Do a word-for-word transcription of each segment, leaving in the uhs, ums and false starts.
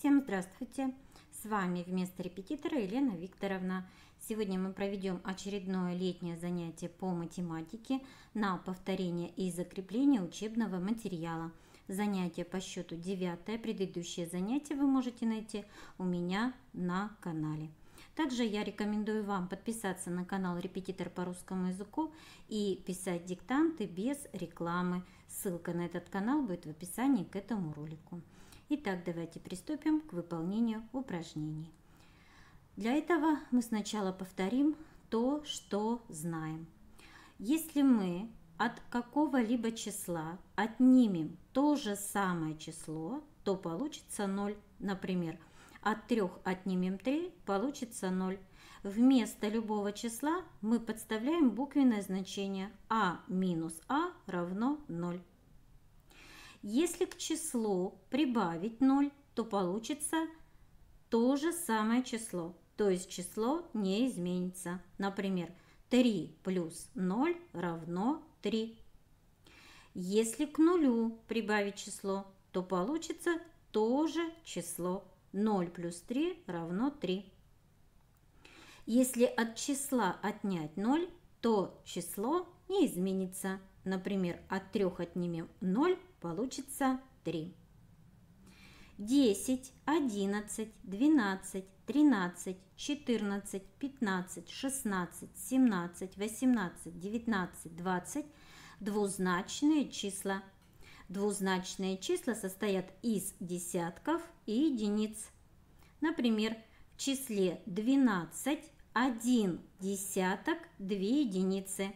Всем здравствуйте! С вами вместо репетитора Елена Викторовна. Сегодня мы проведем очередное летнее занятие по математике на повторение и закрепление учебного материала. Занятие по счету девятое. Предыдущее занятие вы можете найти у меня на канале. Также я рекомендую вам подписаться на канал «Репетитор по русскому языку» и писать диктанты без рекламы. Ссылка на этот канал будет в описании к этому ролику. Итак, давайте приступим к выполнению упражнений. Для этого мы сначала повторим то, что знаем. Если мы от какого-либо числа отнимем то же самое число, то получится ноль. Например, от трёх отнимем три, получится ноль. Вместо любого числа мы подставляем буквенное значение а минус а равно ноль. Если к числу прибавить ноль, то получится то же самое число, то есть число не изменится. Например, три плюс ноль равно три. Если к нулю прибавить число, то получится то же число. ноль плюс три равно три. Если от числа отнять ноль, то число не изменится. Например, от трёх отнимем ноль, получится три. десять, одиннадцать, двенадцать, тринадцать, четырнадцать, пятнадцать, шестнадцать, семнадцать, восемнадцать, девятнадцать, двадцать – двузначные числа. Двузначные числа состоят из десятков и единиц. Например, в числе двенадцать один десяток, две единицы.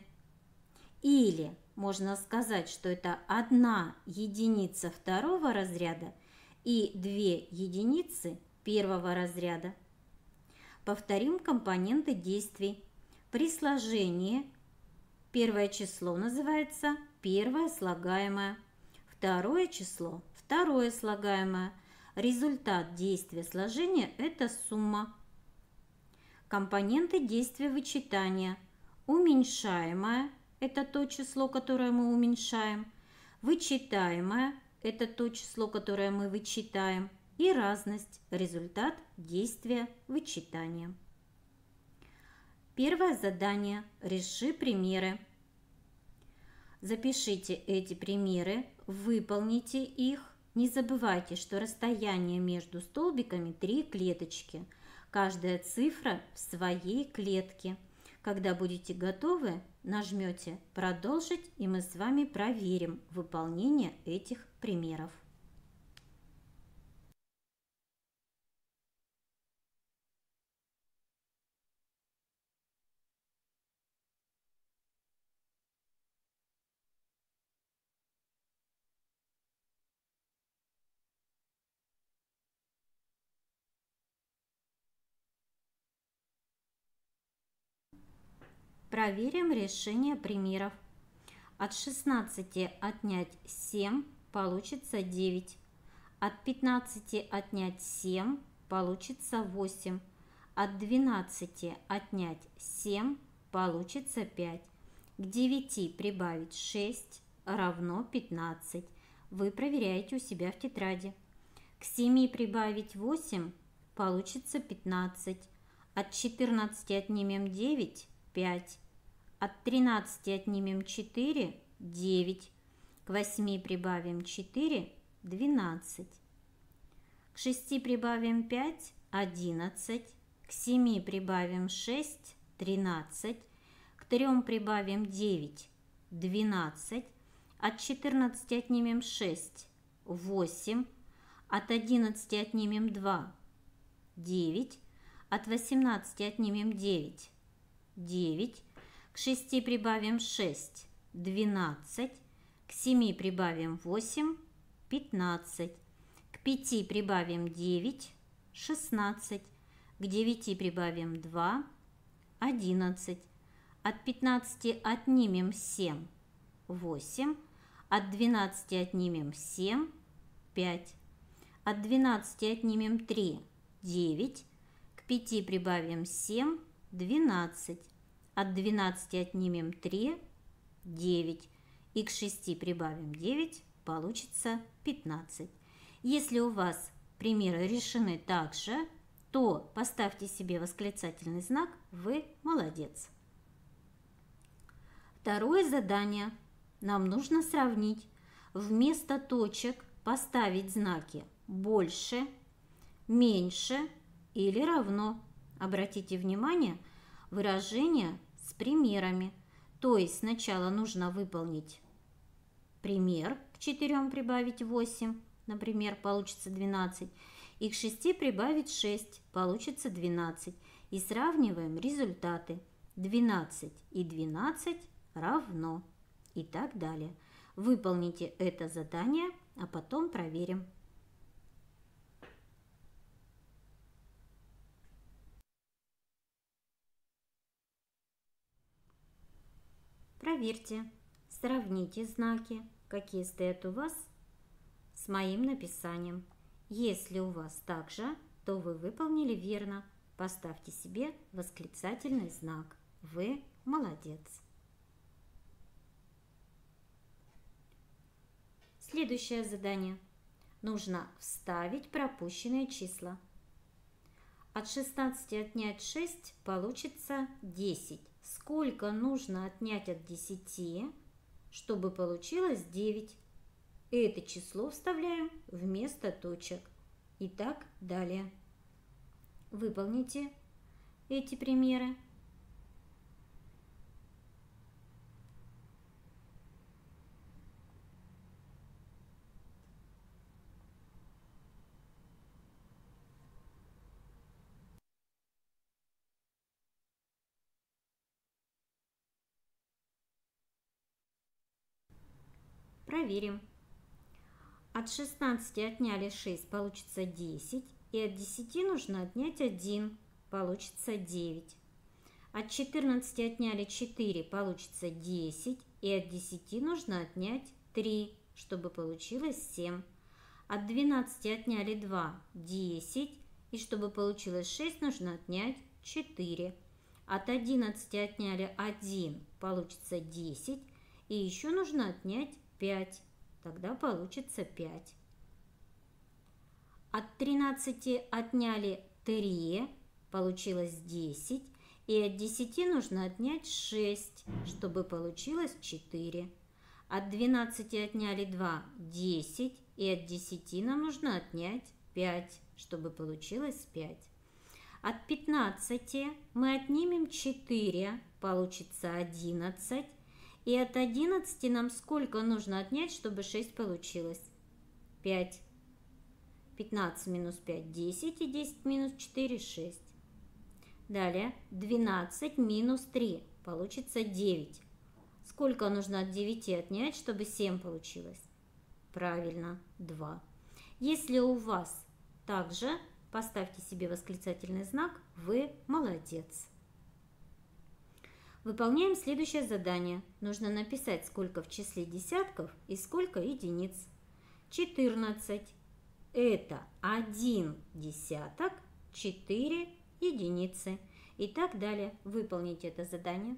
Или можно сказать, что это одна единица второго разряда и две единицы первого разряда. Повторим компоненты действий. При сложении первое число называется первое слагаемое, второе число – второе слагаемое. Результат действия сложения – это сумма. Компоненты действия вычитания. Уменьшаемое – это то число, которое мы уменьшаем. Вычитаемое – это то число, которое мы вычитаем. И разность – результат действия вычитания. Первое задание. Реши примеры. Запишите эти примеры, выполните их. Не забывайте, что расстояние между столбиками три клеточки. Каждая цифра в своей клетке. Когда будете готовы, нажмете «Продолжить», и мы с вами проверим выполнение этих примеров. Проверим решение примеров. От шестнадцати отнять семь получится девять. От пятнадцати отнять семь получится восемь. От двенадцати отнять семь получится пять. К девяти прибавить шесть равно пятнадцать. Вы проверяете у себя в тетради. К семи прибавить восемь получится пятнадцать. От четырнадцати отнимем девять – пять. От тринадцати отнимем четыре – девять. К восьми прибавим четыре – двенадцать. К шести прибавим пять – одиннадцать. К семи прибавим шесть – тринадцать. К трём прибавим девять – двенадцать. От четырнадцати отнимем шесть – восемь. От одиннадцати отнимем два – девять. От восемнадцати отнимем девять – девять. К шести прибавим шесть – двенадцать. К семи прибавим восемь – пятнадцать. К пяти прибавим девять – шестнадцать. К девяти прибавим два – одиннадцать. От пятнадцати отнимем семь – восемь. От двенадцати отнимем семь – пять. От двенадцати отнимем три – девять. К пяти прибавим семь – двенадцать. От двенадцати отнимем три – девять. И к шести прибавим девять, получится пятнадцать. Если у вас примеры решены также, то поставьте себе восклицательный знак «Вы молодец». Второе задание. Нам нужно сравнить. Вместо точек поставить знаки «больше», «меньше» или «равно». Обратите внимание, выражение с примерами. То есть сначала нужно выполнить пример, к четырем прибавить восемь, например, получится двенадцать, и к шести прибавить шесть, получится двенадцать. И сравниваем результаты. двенадцать и двенадцать равно. И так далее. Выполните это задание, а потом проверим. Проверьте, сравните знаки, какие стоят у вас, с моим написанием. Если у вас так же, то вы выполнили верно. Поставьте себе восклицательный знак. Вы молодец. Следующее задание. Нужно вставить пропущенные числа. От шестнадцати отнять шесть получится десять. Сколько нужно отнять от десяти, чтобы получилось девять? Это число вставляем вместо точек. И так далее. Выполните эти примеры. Проверим. От шестнадцати отняли шесть, получится десять. И от десяти нужно отнять один, получится девять. От четырнадцати отняли четыре, получится десять. И от десяти нужно отнять три, чтобы получилось семь. От двенадцати отняли два, десять. И чтобы получилось шесть, нужно отнять четыре. От одиннадцати отняли один, получится десять. И еще нужно отнять пять. Тогда получится пять. От тринадцати отняли три, получилось десять. И от десяти нужно отнять шесть, чтобы получилось четыре. От двенадцати отняли два, десять. И от десяти нам нужно отнять пять, чтобы получилось пять. От пятнадцати мы отнимем четыре, получится одиннадцать. И от одиннадцати нам сколько нужно отнять, чтобы шесть получилось? пять. пятнадцать минус пять – десять, и десять минус четыре – шесть. Далее двенадцать минус три, получится девять. Сколько нужно от девяти отнять, чтобы семь получилось? Правильно, два. Если у вас также, поставьте себе восклицательный знак «Вы молодец». Выполняем следующее задание. Нужно написать, сколько в числе десятков и сколько единиц. четырнадцать – это один десяток, четыре единицы. И так далее. Выполните это задание.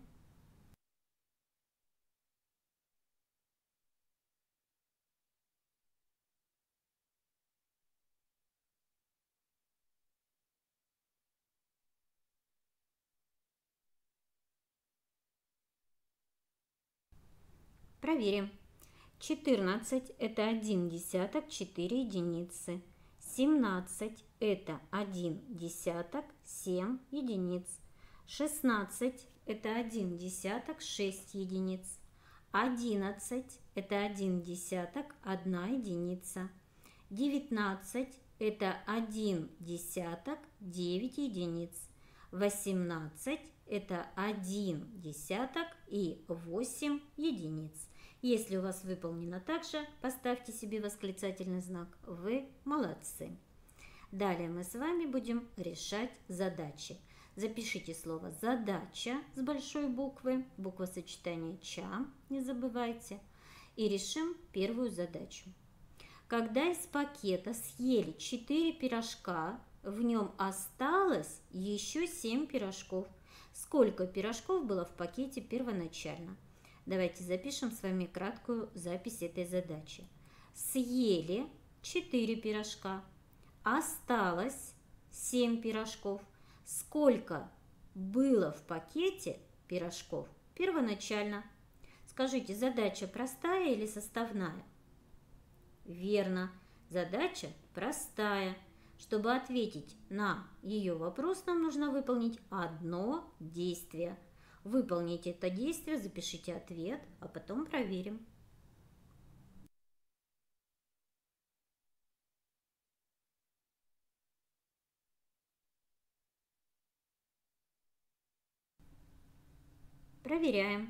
Проверим. четырнадцать – это один десяток, четыре единицы. семнадцать – это один десяток, семь единиц. шестнадцать – это один десяток, шесть единиц. одиннадцать – это один десяток, одна единица. девятнадцать – это один десяток, девять единиц. восемнадцать – это один десяток и восемь единиц. Если у вас выполнено так же, поставьте себе восклицательный знак. Вы молодцы. Далее мы с вами будем решать задачи. Запишите слово «задача» с большой буквы, буква сочетания «ча», не забывайте. И решим первую задачу. Когда из пакета съели четыре пирожка, в нем осталось еще семь пирожков. Сколько пирожков было в пакете первоначально? Давайте запишем с вами краткую запись этой задачи. Съели четыре пирожка, осталось семь пирожков. Сколько было в пакете пирожков первоначально? Скажите, задача простая или составная? Верно, задача простая. Чтобы ответить на ее вопрос, нам нужно выполнить одно действие. Выполните это действие, запишите ответ, а потом проверим. Проверяем.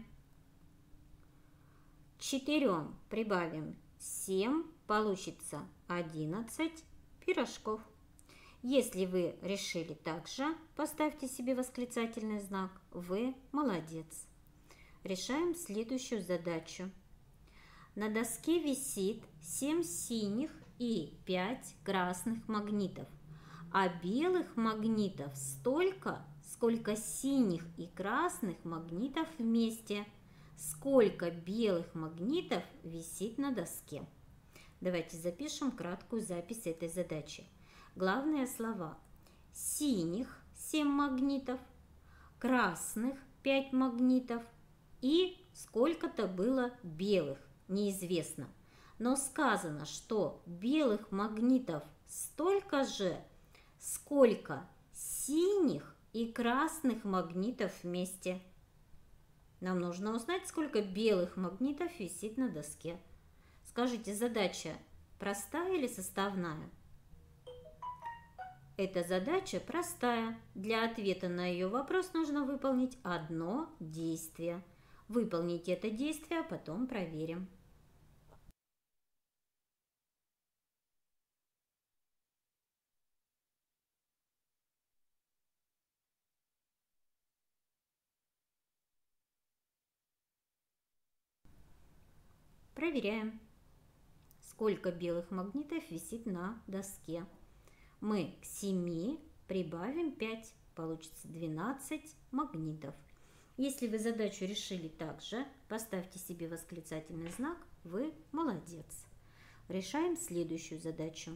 четырем прибавим семь, получится одиннадцать пирожков. Если вы решили так же, поставьте себе восклицательный знак. Вы молодец. Решаем следующую задачу. На доске висит семь синих и пять красных магнитов, а белых магнитов столько, сколько синих и красных магнитов вместе. Сколько белых магнитов висит на доске? Давайте запишем краткую запись этой задачи. Главные слова: синих семь магнитов, красных пять магнитов и сколько-то было белых, неизвестно. Но сказано, что белых магнитов столько же, сколько синих и красных магнитов вместе. Нам нужно узнать, сколько белых магнитов висит на доске. Скажите, задача простая или составная? Эта задача простая. Для ответа на ее вопрос нужно выполнить одно действие. Выполните это действие, а потом проверим. Проверяем, сколько белых магнитов висит на доске. Мы к семи прибавим пять, получится двенадцать магнитов. Если вы задачу решили так же, поставьте себе восклицательный знак, вы молодец. Решаем следующую задачу.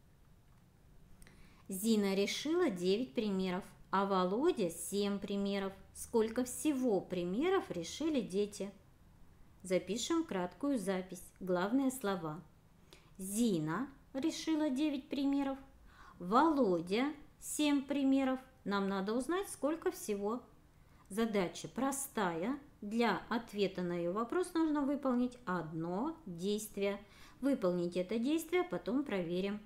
Зина решила девять примеров, а Володя семь примеров. Сколько всего примеров решили дети? Запишем краткую запись. Главные слова. Зина решила девять примеров. Володя семь примеров. Нам надо узнать, сколько всего. Задача простая. Для ответа на ее вопрос нужно выполнить одно действие. Выполните это действие, потом проверим.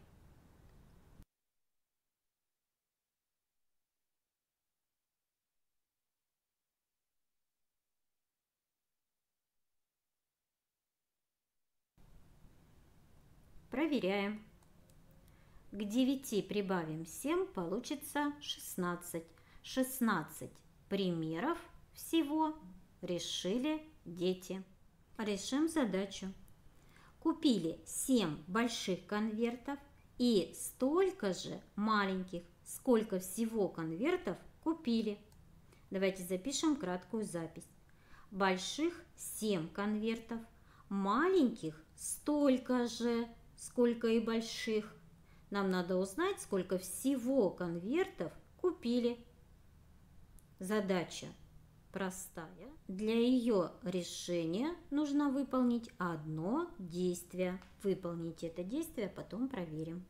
Проверяем. К девяти прибавим семь, получится шестнадцать. шестнадцать примеров всего решили дети. Решим задачу. Купили семь больших конвертов и столько же маленьких. Сколько всего конвертов купили? Давайте запишем краткую запись. Больших семь конвертов, маленьких столько же, сколько и больших. Нам надо узнать, сколько всего конвертов купили. Задача простая. Для ее решения нужно выполнить одно действие. Выполните это действие, а потом проверим.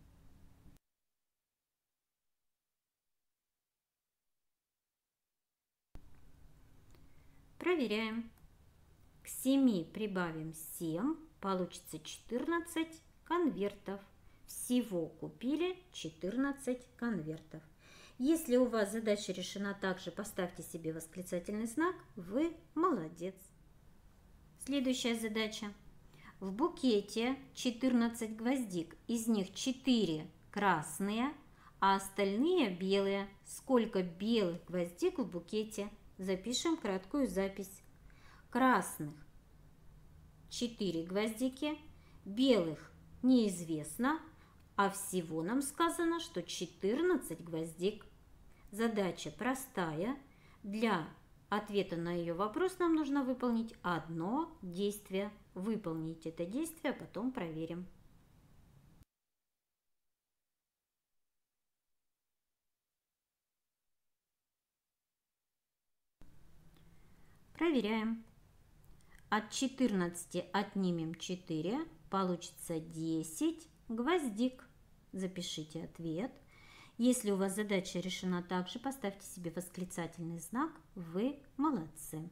Проверяем. К семи прибавим семь, получится четырнадцать конвертов. Всего купили четырнадцать конвертов. Если у вас задача решена так же, поставьте себе восклицательный знак. Вы молодец. Следующая задача. В букете четырнадцать гвоздик. Из них четыре красные, а остальные белые. Сколько белых гвоздик в букете? Запишем краткую запись. Красных четыре гвоздики, белых неизвестно, а всего нам сказано, что четырнадцать гвоздик. Задача простая. Для ответа на ее вопрос нам нужно выполнить одно действие. Выполните это действие, а потом проверим. Проверяем. От четырнадцати отнимем четыре, получится десять гвоздик. Запишите ответ. Если у вас задача решена так же, поставьте себе восклицательный знак. Вы молодцы.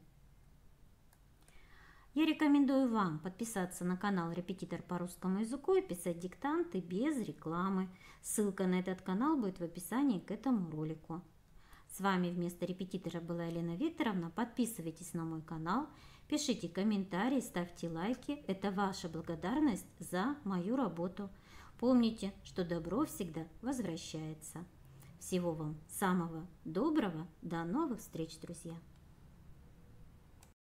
Я рекомендую вам подписаться на канал «Репетитор по русскому языку» и писать диктанты без рекламы. Ссылка на этот канал будет в описании к этому ролику. С вами вместо репетитора была Елена Викторовна. Подписывайтесь на мой канал, пишите комментарии, ставьте лайки. Это ваша благодарность за мою работу. Помните, что добро всегда возвращается. Всего вам самого доброго. До новых встреч, друзья!